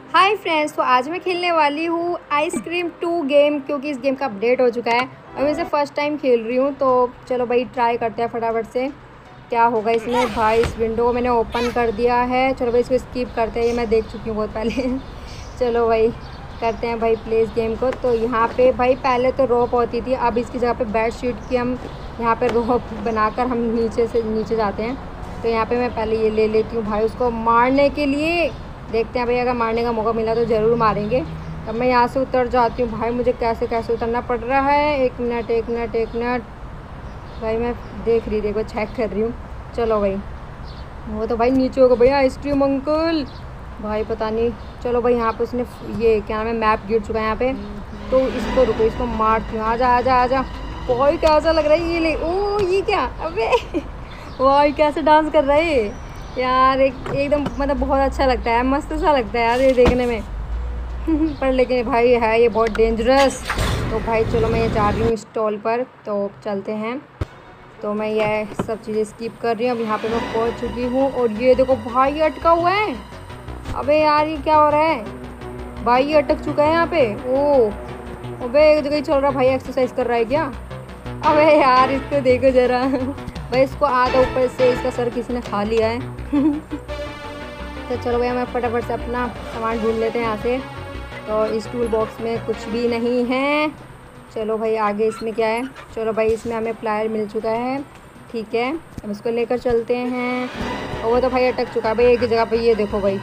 Hi friends, तो आज मैं खेलने वाली हूँ आइसक्रीम 2 गेम, क्योंकि इस गेम का अपडेट हो चुका है और मैं इसे फ़र्स्ट टाइम खेल रही हूँ। तो चलो भाई ट्राई करते हैं फटाफट से क्या होगा इसमें। भाई इस विंडो को मैंने ओपन कर दिया है। चलो भाई इसको स्किप करते हैं, ये मैं देख चुकी हूँ बहुत पहले। चलो भाई करते हैं भाई प्ले इस गेम को। तो यहाँ पे भाई पहले तो रोप होती थी, अब इसकी जगह पे बेड शीट की हम यहाँ पे रोप बनाकर हम नीचे से नीचे जाते हैं। तो यहाँ पे मैं पहले ये ले लेती हूँ भाई उसको मारने के लिए। देखते हैं भाई, अगर मारने का मौका मिला तो ज़रूर मारेंगे। तब मैं यहाँ से उतर जाती हूँ। भाई मुझे कैसे कैसे उतरना पड़ रहा है। एक मिनट एक मिनट एक मिनट भाई मैं देख रही, देखो चेक कर रही हूँ। चलो भाई वो तो भाई नीचे होगा भाई आइसक्रीम अंकल। भाई पता नहीं। चलो भाई यहाँ पे उसने ये क्या नाम है, मैप गिर चुका है यहाँ पे। तो इसको रुको, इसको मारती हूँ। आजा आजा आजा। भाई कैसा लग रहा है ये ले। ओ ये क्या, अबे भाई कैसे डांस कर रहा है ये यार। एकदम मतलब बहुत अच्छा लगता है, मस्त सा लगता है यार ये देखने में। पर लेकिन भाई है ये बहुत डेंजरस। तो भाई चलो मैं ये जा रही हूँ स्टॉल पर, तो चलते हैं। तो मैं ये सब चीज़ें स्किप कर रही हूँ। अब यहाँ पे मैं पहुँच चुकी हूँ और ये देखो भाई ये अटका हुआ है। अबे यार ये क्या हो रहा है भाई, ये अटक चुका है यहाँ पे। ओ अबे एक जगह ही चल रहा भाई, एक्सरसाइज कर रहा है क्या। अबे यार इसको देखो ज़रा। भाई इसको आधा ऊपर से इसका सर किसी ने खा लिया है। तो चलो भैया मैं फटाफट से अपना सामान ढूंढ लेते हैं यहाँ से। तो इस टूल बॉक्स में कुछ भी नहीं है। चलो भाई आगे इसमें क्या है। चलो भाई इसमें हमें प्लायर मिल चुका है, ठीक है। अब इसको लेकर चलते हैं। और वो तो भाई अटक चुका है भाई एक ही जगह पे, ये देखो भाई।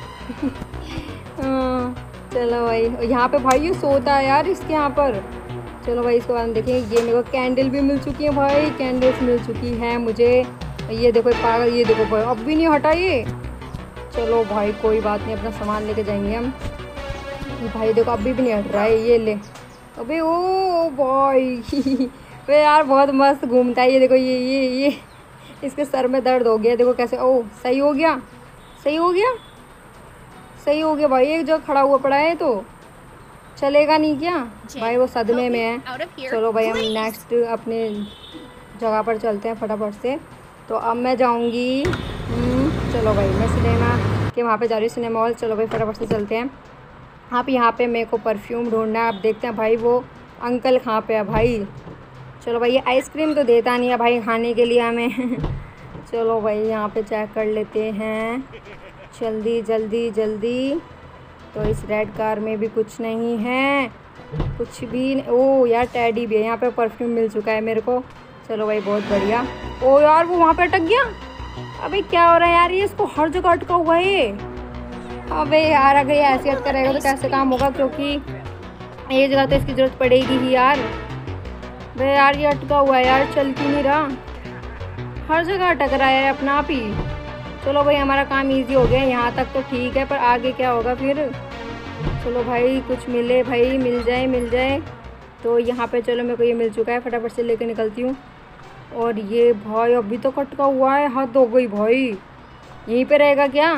चलो भाई यहाँ पे भाई ये सोता है यार इसके यहाँ पर। चलो भाई इसके बाद देखें। ये मेरे को कैंडल भी मिल चुकी है भाई, कैंडल्स मिल चुकी है मुझे। ये देखो पागल, ये देखो भाई अब भी नहीं हटा ये। चलो भाई कोई बात नहीं, अपना सामान लेके जाएंगे हम। ये भाई देखो अभी भी नहीं हट रहा है, ये ले। अबे ओ भाई। वे यार बहुत मस्त घूमता है ये देखो। ये इसके सर में दर्द हो गया, देखो कैसे। ओ सही हो गया, सही हो गया, सही हो गया भाई। एक जगह खड़ा हुआ पड़ा है तो चलेगा नहीं क्या भाई, वो सदमे में है। चलो भाई हम नेक्स्ट अपने जगह पर चलते हैं फटाफट से। तो अब मैं जाऊंगी। चलो भाई मैं सिनेमा के वहाँ पे जा रही हूँ, सिनेमा हॉल। चलो भाई फटाफट से चलते हैं। आप यहाँ पे मेरे को परफ्यूम ढूंढना है। अब देखते हैं भाई वो अंकल कहाँ पे है भाई। चलो भाई ये आइसक्रीम तो देता नहीं है भाई खाने के लिए हमें। चलो भाई यहाँ पे चेक कर लेते हैं जल्दी जल्दी जल्दी। तो इस रेड कार में भी कुछ नहीं है, कुछ भी नहीं। ओ यार टेडी भी है यहाँ पे, परफ्यूम मिल चुका है मेरे को। चलो भाई बहुत बढ़िया। ओ यार वो वहाँ पे अटक गया। अबे क्या हो रहा है यार, ये इसको हर जगह अटका हुआ है ये। अबे यार अगर ये ऐसे अटका रहेगा तो कैसे काम होगा, क्योंकि एक जगह तो इसकी ज़रूरत पड़ेगी ही यार। अबे यार ये अटका हुआ है यार, चल क्यों नहीं रहा, हर जगह अटक रहा है अपना आप ही। चलो भाई हमारा काम इजी हो गया यहाँ तक तो ठीक है, पर आगे क्या होगा फिर। चलो भाई कुछ मिले भाई, मिल जाए मिल जाए। तो यहाँ पे चलो मेरे को ये मिल चुका है, फटाफट से लेके निकलती हूँ। और ये भाई अभी तो कटका हुआ है, हद हो गई भाई। यहीं पे रहेगा क्या।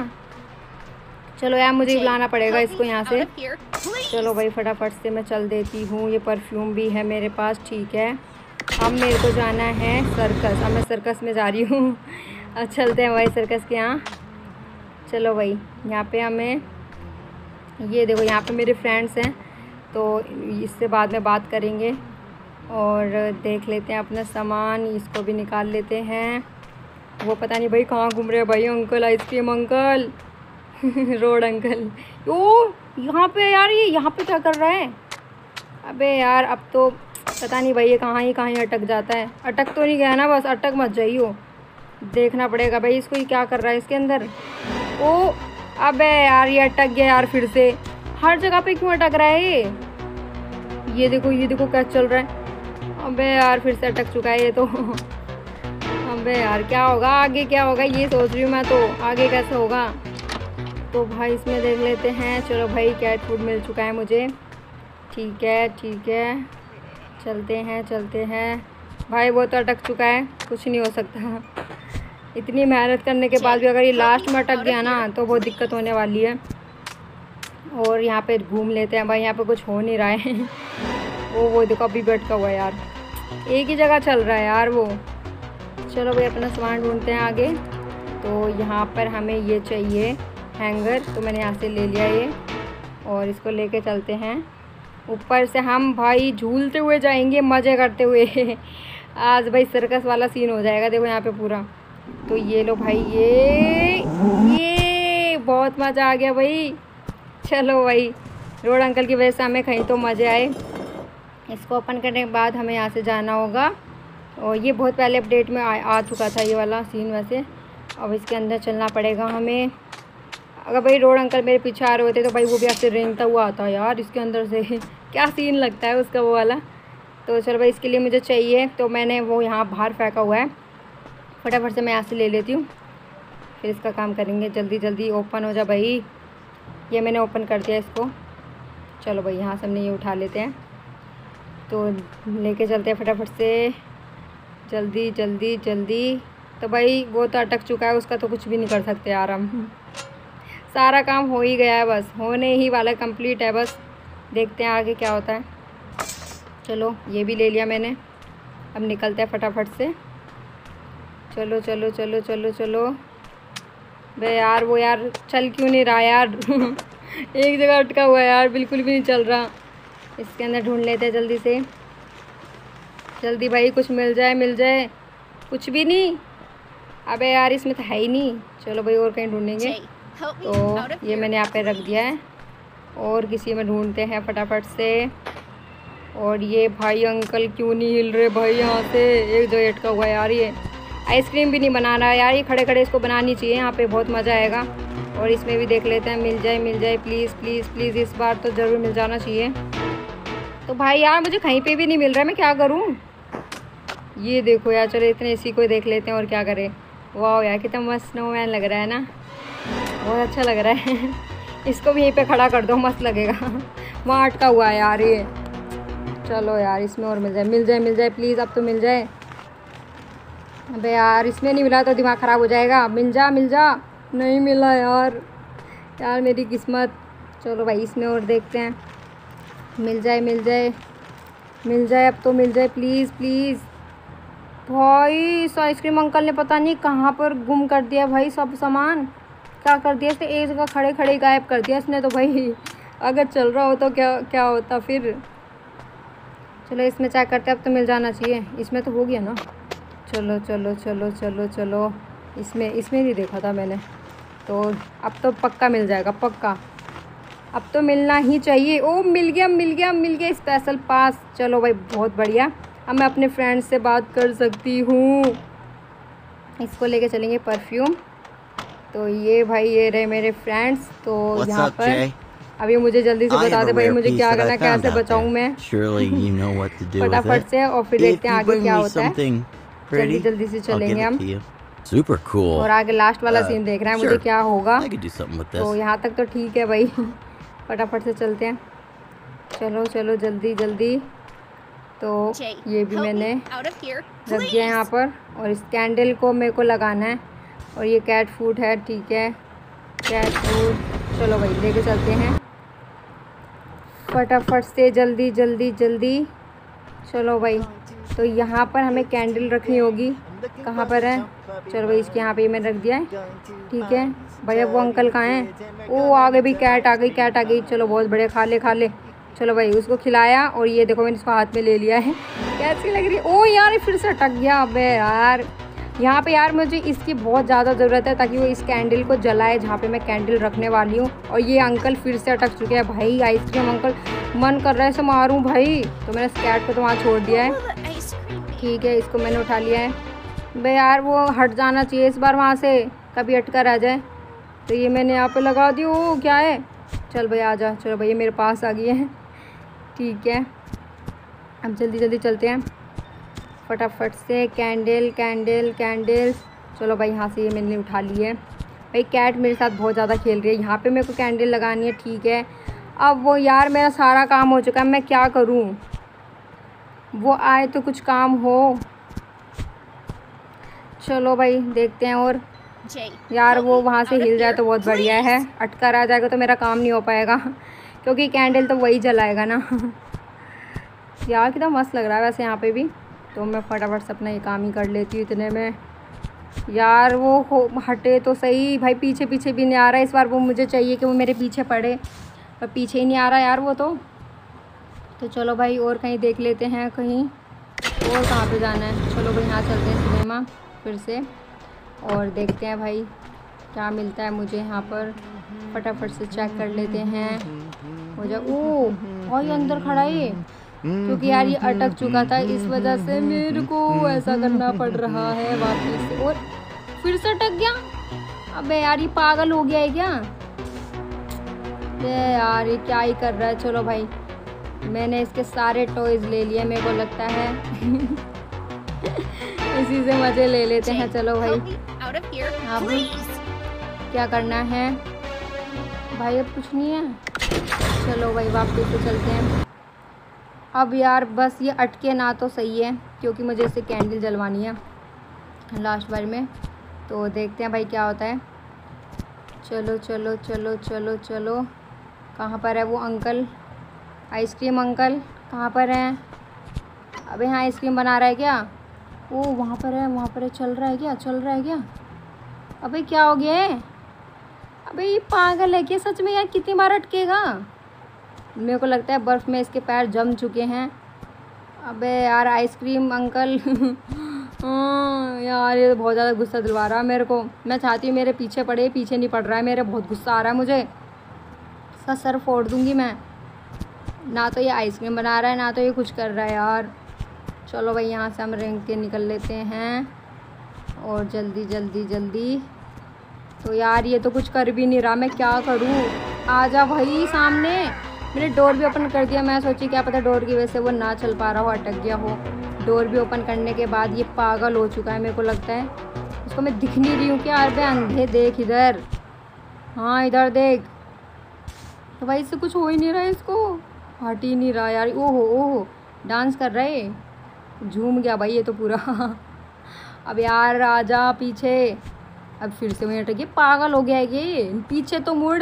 चलो यार मुझे बुलाना पड़ेगा इसको यहाँ से। चलो भाई फटाफट से मैं चल देती हूँ। ये परफ्यूम भी है मेरे पास, ठीक है। अब मेरे को जाना है सर्कस, अब मैं सर्कस में जा रही हूँ। अब चलते हैं भाई सर्कस के यहाँ। चलो भाई यहाँ पे हमें ये देखो, यहाँ पे मेरे फ्रेंड्स हैं तो इससे बाद में बात करेंगे। और देख लेते हैं अपना सामान, इसको भी निकाल लेते हैं। वो पता नहीं भाई कहाँ घूम रहे हैं भाई uncle, ice cream uncle. Road uncle. ओ यहाँ पे यार, ये यहाँ पे क्या कर रहा है। अबे यार अब तो पता नहीं भाई ये कहाँ ही अटक जाता है। अटक तो नहीं गया ना, बस अटक मत जाइयो। देखना पड़ेगा भाई इसको, ये क्या कर रहा है इसके अंदर। ओ अबे यार ये अटक गया यार फिर से। हर जगह पे क्यों अटक रहा है ये देखो क्या चल रहा है। अबे यार फिर से अटक चुका है ये तो। अबे यार क्या होगा आगे, क्या होगा ये सोच रही हूँ मैं तो, आगे कैसे होगा। तो भाई इसमें देख लेते हैं। चलो भाई कैट फूड मिल चुका है मुझे, ठीक है ठीक है। चलते हैं भाई, वो तो अटक चुका है, कुछ नहीं हो सकता। इतनी मेहनत करने के बाद भी अगर ये लास्ट में अटक गया ना तो बहुत दिक्कत होने वाली है। और यहाँ पे घूम लेते हैं भाई, यहाँ पे कुछ हो नहीं रहा है। वो देखो अभी भी अटका हुआ है यार, एक ही जगह चल रहा है यार वो। चलो भाई अपना सामान ढूंढते हैं आगे। तो यहाँ पर हमें ये चाहिए हैंगर, तो मैंने यहाँ से ले लिया ये। और इसको लेके चलते हैं ऊपर से। हम भाई झूलते हुए जाएंगे, मज़े करते हुए। आज भाई सर्कस वाला सीन हो जाएगा, देखो यहाँ पे पूरा। तो ये लो भाई, ये बहुत मज़ा आ गया भाई। चलो भाई, रोड अंकल की वजह से हमें कहीं तो मज़े आए। इसको ओपन करने के बाद हमें यहाँ से जाना होगा, और ये बहुत पहले अपडेट में आ चुका था ये वाला सीन वैसे। अब इसके अंदर चलना पड़ेगा हमें। अगर भाई रोड अंकल मेरे पीछे आ रहे होते तो भाई वो भी ऐसे रेंगता हुआ आता यार इसके अंदर से। क्या सीन लगता है उसका वो वाला। तो चलो भाई, इसके लिए मुझे चाहिए, तो मैंने वो यहाँ बाहर फेंका हुआ है। फटाफट से मैं यहाँ से ले लेती हूँ, फिर इसका काम करेंगे। जल्दी जल्दी ओपन हो जा भाई। ये मैंने ओपन कर दिया इसको। चलो भाई, यहाँ से हमने ये उठा लेते हैं, तो लेके चलते हैं फटाफट से। जल्दी जल्दी जल्दी। तो भाई वो तो अटक चुका है, उसका तो कुछ भी नहीं कर सकते यार हम। सारा काम हो ही गया है, बस होने ही वाला, कंप्लीट है बस। देखते हैं आगे क्या होता है। चलो, ये भी ले लिया मैंने। अब निकलते हैं फटाफट से। चलो चलो चलो चलो चलो। बे यार, वो यार चल क्यों नहीं रहा यार। एक जगह अटका हुआ है यार, बिल्कुल भी नहीं चल रहा। इसके अंदर ढूंढ लेते हैं जल्दी से। जल्दी भाई, कुछ मिल जाए मिल जाए। कुछ भी नहीं। अबे यार, इसमें तो है ही नहीं। चलो भाई, और कहीं ढूंढेंगे। तो ये मैंने यहाँ पे रख दिया है, और किसी में ढूंढते हैं फटाफट से। और ये भाई अंकल क्यों नहीं हिल रहे भाई यहाँ से, एक जगह अटका हुआ है यार। ये आइसक्रीम भी नहीं बना रहा यार, ये खड़े खड़े इसको बनानी चाहिए यहाँ पे, बहुत मज़ा आएगा। और इसमें भी देख लेते हैं, मिल जाए प्लीज़ प्लीज़ प्लीज़, इस बार तो ज़रूर मिल जाना चाहिए। तो भाई यार, मुझे कहीं पे भी नहीं मिल रहा है, मैं क्या करूँ। ये देखो यार, चलो इतने इसी को देख लेते हैं और क्या करें। वाह यार, कितना मस्त स्नोमैन लग रहा है ना, बहुत अच्छा लग रहा है। इसको भी यहीं पे खड़ा कर दो, मस्त लगेगा। वहाँ अटका हुआ है यार ये। चलो यार, इसमें और मिल जाए प्लीज़, अब तो मिल जाए। अबे यार, इसमें नहीं मिला तो दिमाग ख़राब हो जाएगा। मिल जा। नहीं मिला यार मेरी किस्मत। चलो भाई, इसमें और देखते हैं। मिल जाए अब तो मिल जाए प्लीज़ प्लीज़। भाई इस आइसक्रीम अंकल ने पता नहीं कहाँ पर गुम कर दिया भाई सब सामान। क्या कर दिया इसने, एक जगह खड़े खड़े गायब कर दिया इसने तो भाई। अगर चल रहा हो तो क्या होता फिर। चलो, इसमें चेक करते, अब तो मिल जाना चाहिए। इसमें तो हो गया ना। चलो चलो चलो चलो चलो। इसमें नहीं देखा था मैंने, तो अब तो पक्का मिल जाएगा, पक्का। अब तो मिलना ही चाहिए। ओ, मिल गया स्पेशल पास। चलो भाई, बहुत बढ़िया। अब मैं अपने फ्रेंड से बात कर सकती हूँ। इसको लेके चलेंगे परफ्यूम। तो ये भाई, ये रहे मेरे फ्रेंड्स। तो यहाँ पर अब ये मुझे जल्दी से बता दे भाई, मुझे क्या करना, कैसे बचाऊँ मैं। फटाफट से, और फिर देखते हैं आगे क्या होता है। जल्दी से चलेंगे हम। Super cool. और आगे लास्ट वाला सीन देख रहे हैं मुझे क्या होगा। I could do something with this. तो यहाँ तक तो ठीक है भाई। फटाफट से चलते हैं। चलो जल्दी। तो ये भी मैंने रख दिया यहाँ पर, और इस कैंडल को मेरे को लगाना है। और ये कैट फूड है, ठीक है, कैट फूड। चलो भाई, लेके चलते हैं फटाफट से, जल्दी। चलो भाई, तो यहाँ पर हमें कैंडल रखनी होगी। कहाँ पर है। चलो भाई, इसके यहाँ पे मैंने रख दिया है, ठीक है। भैया वो अंकल कहाँ हैं। ओ, आगे भी कैट आ गई। चलो, बहुत बढ़िया, खा ले। चलो भाई, उसको खिलाया, और ये देखो मैंने इसको हाथ में ले लिया है। कैसी लग रही है। ओ यार, फिर से अटक गया। अबे यार, यहाँ पे यार मुझे इसकी बहुत ज़्यादा ज़रूरत है, ताकि वो इस कैंडल को जलाए जहाँ पे मैं कैंडल रखने वाली हूँ। और ये अंकल फिर से अटक चुके हैं भाई। आइसक्रीम अंकल, मन कर रहा है इसे मारूँ भाई। तो मैंने इस कैट को तो वहाँ छोड़ दिया है, ठीक है। इसको मैंने उठा लिया है। बे यार, वो हट जाना चाहिए इस बार वहाँ से, कभी अटका रह जाए। तो ये मैंने यहाँ पे लगा दी। ओ, क्या है। चल भाई, आ जा। चलो भाई, ये मेरे पास आ गई है, ठीक है। अब जल्दी चलते हैं फटाफट से। कैंडल। चलो भाई, यहाँ से ये मैंने उठा ली है। भाई कैट मेरे साथ बहुत ज़्यादा खेल रही है। यहाँ पे मेरे को कैंडल लगानी है, ठीक है। अब वो यार, मेरा सारा काम हो चुका है, मैं क्या करूँ। वो आए तो कुछ काम हो। चलो भाई, देखते हैं। और यार, वो वहाँ से हिल जाए तो बहुत बढ़िया है। अटका रह जाएगा तो मेरा काम नहीं हो पाएगा, क्योंकि कैंडल तो वही जलाएगा ना। यार, कितना मस्त लग रहा है वैसे यहाँ पे भी। तो मैं फटाफट से अपना ये काम ही कर लेती हूँ इतने में। यार, वो हटे तो सही भाई, पीछे भी नहीं आ रहा है इस बार। वो मुझे चाहिए कि वो मेरे पीछे पड़े। पर पीछे ही नहीं आ रहा यार वो तो चलो भाई और कहीं देख लेते हैं, कहीं और कहाँ पे जाना है। चलो भाई यहाँ चलते हैं सिनेमा फिर से और देखते हैं भाई क्या मिलता है मुझे यहाँ पर। फटाफट से चेक कर लेते हैं हो जा। ओह और ये अंदर खड़ा है क्योंकि यार ये अटक चुका था, इस वजह से मेरे को ऐसा करना पड़ रहा है वापस से। और फिर से अटक गया। अबे यार ये पागल हो गया है क्या? ये यार ये क्या ही कर रहा है। चलो भाई मैंने इसके सारे टॉयज ले लिए मेरे को लगता है इसी से मजे ले लेते हैं। चलो भाई अब क्या करना है भाई? अब कुछ नहीं है। चलो भाई वापस से चलते हैं। अब यार बस ये अटके ना तो सही है क्योंकि मुझे इससे कैंडल जलवानी है लास्ट बार में। तो देखते हैं भाई क्या होता है। चलो चलो चलो चलो चलो, कहाँ पर है वो अंकल? आइसक्रीम अंकल कहाँ पर हैं? अबे यहाँ आइसक्रीम बना रहा है क्या? ओ वहाँ पर है, वहाँ पर है। चल रहा है क्या? चल रहा है क्या? अबे क्या हो गया है? अबे ये पागल है क्या सच में यार? कितनी बार अटकेगा? मेरे को लगता है बर्फ़ में इसके पैर जम चुके हैं। अबे यार आइसक्रीम अंकल यार ये तो बहुत ज़्यादा गुस्सा दिलवा रहा है मेरे को। मैं चाहती हूँ मेरे पीछे पड़े, पीछे नहीं पड़ रहा है मेरे। बहुत गुस्सा आ रहा है मुझे, इसका सर फोड़ दूँगी मैं। ना तो ये आइसक्रीम बना रहा है ना तो ये कुछ कर रहा है यार। चलो भाई यहाँ से हम रेंग के निकल लेते हैं और जल्दी जल्दी जल्दी। तो यार ये तो कुछ कर भी नहीं रहा, मैं क्या करूँ? आजा भाई सामने। मैंने डोर भी ओपन कर दिया। मैं सोची क्या पता डोर की वजह से वो ना चल पा रहा हो, अटक गया हो। डोर भी ओपन करने के बाद ये पागल हो चुका है मेरे को लगता है। उसको मैं दिख नहीं रही हूँ क्या? अरे अंधे देख इधर, हाँ इधर देख। तो भाई इससे कुछ हो ही नहीं रहा है, इसको हट ही नहीं रहा यार। ओहो ओहो डांस कर रहा है, झूम गया भाई ये तो पूरा अब यार आजा पीछे। अब फिर से वहीं अटक गया, पागल हो गया है ये। पीछे तो मुड़।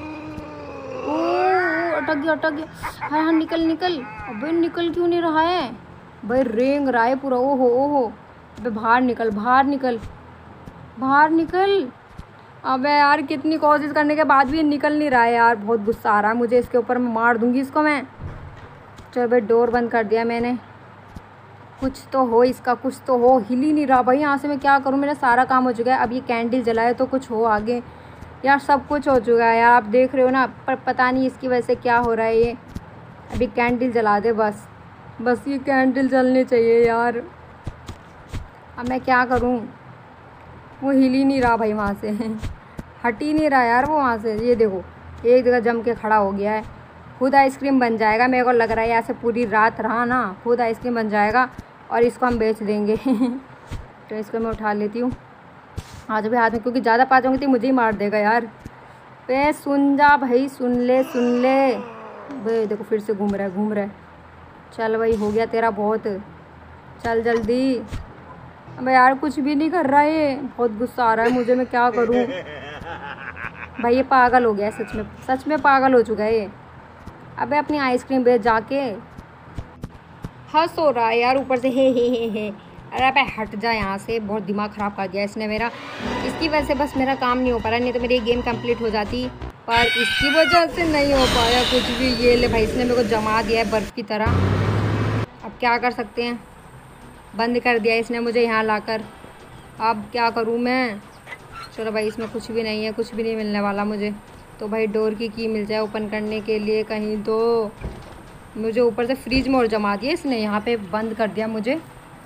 ओह अटक गया अटक गया। हाँ हाँ निकल निकल। अबे निकल क्यों नहीं रहा है भाई? रेंग रहा है पूरा। ओहो ओहो अबे बाहर निकल बाहर निकल बाहर निकल। अबे यार कितनी कोशिश करने के बाद भी ये निकल नहीं रहा है यार। बहुत गुस्सा आ रहा है मुझे इसके ऊपर, मैं मार दूंगी इसको मैं। चलो भाई डोर बंद कर दिया मैंने। कुछ तो हो इसका, कुछ तो हो। हिल ही नहीं रहा भाई यहाँ से। मैं क्या करूँ? मेरा सारा काम हो चुका है। अब ये कैंडल जलाए तो कुछ हो आगे। यार सब कुछ हो चुका है यार, आप देख रहे हो ना। पर पता नहीं इसकी वजह से क्या हो रहा है ये। अभी कैंडल जला दे बस, बस ये कैंडल जलनी चाहिए यार। अब मैं क्या करूँ? वो हिल ही नहीं रहा भाई वहाँ से हट ही नहीं रहा यार वो वहाँ से। ये देखो एक जगह जम के खड़ा हो गया है। खुद आइसक्रीम बन जाएगा मेरे को लग रहा है। ऐसे पूरी रात रहा ना, खुद आइसक्रीम बन जाएगा और इसको हम बेच देंगे तो इसको मैं उठा लेती हूँ आज भी हाथ में, क्योंकि ज़्यादा पा जाऊँगी तो मुझे ही मार देगा यार। पे सुन जा भाई, सुन ले भाई। देखो फिर से घूम रहा है घूम रहा है। चल भाई हो गया तेरा बहुत, चल जल्दी। अबे यार कुछ भी नहीं कर रहा है ये। बहुत गुस्सा आ रहा है मुझे, मैं क्या करूँ भाई? ये पागल हो गया है सच में पागल हो चुका है ये। अबे अपनी आइसक्रीम बेच जाके। हंस हो रहा है यार ऊपर से हे। अरे अबे हट जा यहाँ से, बहुत दिमाग ख़राब कर दिया इसने मेरा। इसकी वजह से बस मेरा काम नहीं हो पा रहा, नहीं तो मेरी गेम कंप्लीट हो जाती। पर इसकी वजह से नहीं हो पाया कुछ भी। ये ले भाई इसने मेरे को जमा दिया है बर्फ़ की तरह। अब क्या कर सकते हैं? बंद कर दिया इसने मुझे यहाँ लाकर। अब क्या करूँ मैं? चलो भाई इसमें कुछ भी नहीं है, कुछ भी नहीं मिलने वाला मुझे। तो भाई डोर की मिल जाए ओपन करने के लिए कहीं। तो मुझे ऊपर से फ्रिज में और जमा दिया इसने, यहाँ पे बंद कर दिया मुझे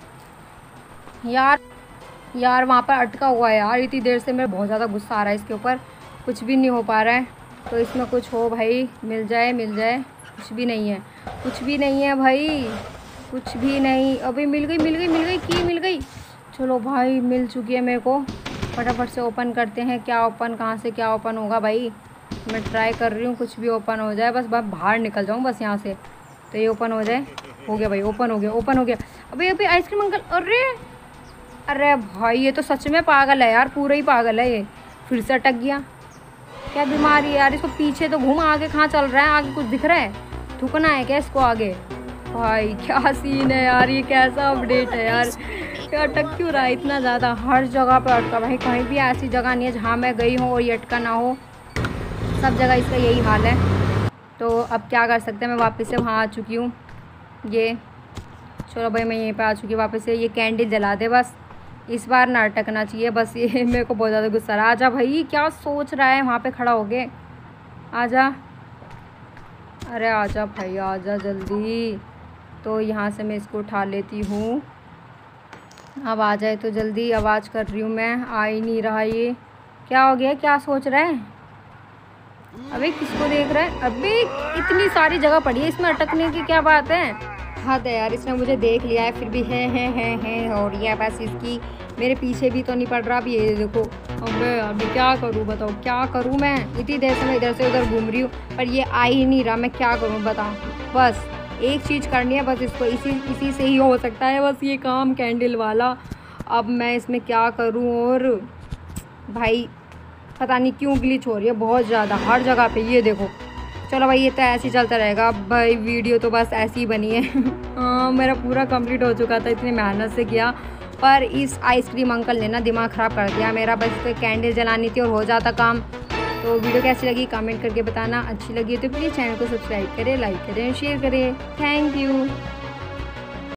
यार वहाँ पर अटका हुआ है यार। इतनी देर से मेरा बहुत ज़्यादा गुस्सा आ रहा है इसके ऊपर, कुछ भी नहीं हो पा रहा है। तो इसमें कुछ हो भाई, मिल जाए। कुछ भी नहीं है, कुछ भी नहीं है भाई, कुछ भी नहीं। अभी मिल गई। चलो भाई मिल चुकी है मेरे को। फटाफट से ओपन करते हैं। क्या ओपन, कहाँ से क्या ओपन होगा भाई? मैं ट्राई कर रही हूँ कुछ भी ओपन हो जाए, बस बाहर निकल जाऊँ बस यहाँ से। तो ये ओपन हो जाए। हो गया भाई, ओपन हो गया। अभी आइसक्रीम अंकल। अरे भाई ये तो सच में पागल है यार, पूरा ही पागल है ये। फिर से अटक गया। क्या बीमारी है यार इसको? पीछे तो घूम, आगे कहाँ चल रहा है? आगे कुछ दिख रहा है? थूकना है क्या इसको आगे? भाई क्या सीन है यार, ये कैसा अपडेट है यार? क्या अटक क्यों रहा है इतना ज़्यादा? हर जगह पे अटका भाई, कहीं भी ऐसी जगह नहीं है जहाँ मैं गई हूँ और ये अटका ना हो। सब जगह इसका यही हाल है। तो अब क्या कर सकते हैं, मैं वापस से वहाँ आ चुकी हूँ। ये चलो भाई मैं यहीं पे आ चुकी हूँ वापस से। ये कैंडल जला दे बस, इस बार ना अटकना चाहिए बस। ये मेरे को बहुत ज़्यादा गुस्सा आ रहा है। आजा भाई, क्या सोच रहा है वहाँ पे खड़ा हो गए, आजा, अरे आजा भाई आजा जल्दी। तो यहाँ से मैं इसको उठा लेती हूँ, अब आ जाए तो जल्दी। आवाज़ कर रही हूँ मैं, आ ही नहीं रहा। ये क्या हो गया, क्या सोच रहा है? अबे किसको देख रहा है? अबे इतनी सारी जगह पड़ी है इसमें अटकने की, क्या बात है? हद है यार, इसने मुझे देख लिया है फिर भी है और ये बस इसकी मेरे पीछे भी तो नहीं पड़ रहा। अभी ये देखो, अबे अभी क्या करूँ बताओ, क्या करूँ मैं? इतनी देर से मैं इधर से उधर घूम रही हूँ पर ये आ ही नहीं रहा, मैं क्या करूँ बताओ? बस एक चीज़ करनी है बस इसको, इसी से ही हो सकता है बस ये काम, कैंडल वाला। अब मैं इसमें क्या करूँ? और भाई पता नहीं क्यों ग्लिच हो रही है बहुत ज़्यादा हर जगह पे, ये देखो। चलो भाई ये तो ऐसे ही चलता रहेगा भाई, वीडियो तो बस ऐसी ही बनी है। हाँ मेरा पूरा कंप्लीट हो चुका था, इतनी मेहनत से किया, पर इस आइसक्रीम अंकल ने ना दिमाग ख़राब कर दिया मेरा। बस पे कैंडल जलानी थी और हो जाता काम। तो वीडियो कैसी लगी कमेंट करके बताना, अच्छी लगी तो प्लीज़ चैनल को सब्सक्राइब करें, लाइक करें, शेयर करें। Thank you.